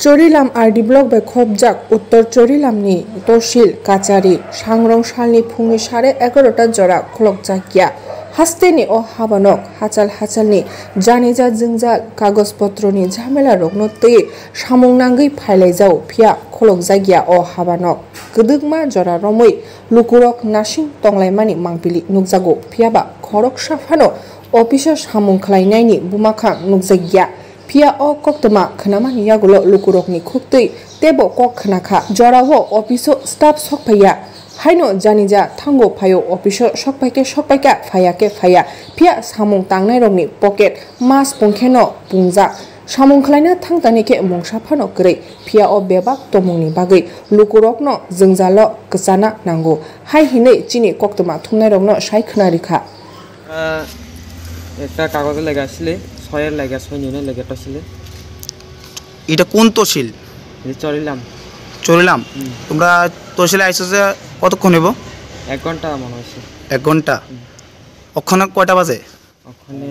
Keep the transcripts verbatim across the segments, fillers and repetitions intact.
चरिलाम RD block बै खबजाक उत्तर चरिलामनि तहसिल काचारी सांग्रंसालनि फुंनि सारे एगारोटा जरा खलकजाकिया हास्तेनि अ हाबानक हाचाल हाचालनि जानिजा जोंजाल कागजपत्रनि झामेला रगनो तै सामुंनांगै फायलायजाव फिया खलकजागिया अ हाबानक गदुगमा जरा रमै लुकुरक नासिं तंलायमानि मांपिलि नुकजागो फियाबा खरक साफानो अफिसाव सामुं खालायनायनि बुमाखां नुकजागिया फिया अ कक्तमा खनामानि यागुलो लुकुरकनि खुक्तै तेबो कक खनाखा जरावो अफिसो स्टाफ सकफाया हाइनो जानिजा थांगो फायो अफिसो सकफायके सकफायका फायाके फाया फिया सामुं तांनाय रंनि पकेट मास पुंखेनो पुंजा सामुं खालायनो थांतानिके मुंसाफानो गरै फिया अ बेबाक तमुंनि बागै लुकुरकनो जोंजालो गोसाना नांगौ हाइ हिनै चिनि कक्तमा थुमनाय रंनो साइ खोनारिखा একটা কাগজ লেগাছিলে ছয়ের লেগা ছয় নিয়ে লেগে পাইছিলে এটা কোন তহসিল? চলিলাম চলিলাম তোমরা তহসিলে আইছো যে কতক্ষণ হইব? এক ঘন্টা মনে হচ্ছে। এক ঘন্টা? ওখানে কয়টা বাজে? ওখানে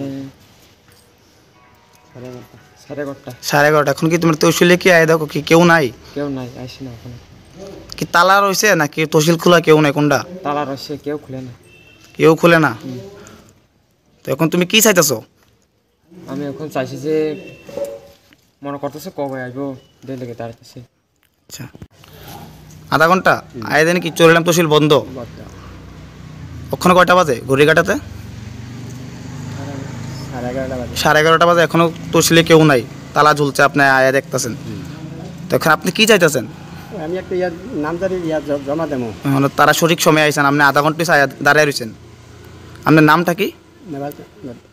সাড়ে এগারোটা। সাড়ে এগারোটা। এখন কি তোমার তহসিলে কি আয় দেখো কি কেউ নাই? কেউ নাই, আইসি না ওখানে। কি তালা রয়েছে নাকি তহসিল খোলা কেউ নাই? কোনটা? তালা রয়েছে, কেউ খুলে না। কেউ খুলে না? তো এখন তুমি কি চাইতেছো? আমি এখন চাইছি যে মনে করতেছে কবে আইবো দেলেগে তার কাছে। আচ্ছা, আধা ঘন্টা আয় দেন কি চলিলাম তহসিল বন্ধ? ওখানে কয়টা বাজে ঘড়ি কাটাতে? সাড়ে এগারোটা বাজে। সাড়ে এগারোটা বাজে, এখনো তহসিলে কেউ নাই, তালা ঝুলছে, আপনি আয়া দেখতেছেন। তো এখন আপনি কি চাইতেছেন? আমি একটা ইয়ার নামজারি ইয়া জমা দেবো। মানে তারা সঠিক সময় আইছেন, আপনি আধা ঘন্টা দাঁড়িয়ে রয়েছেন। আপনার নামটা কি?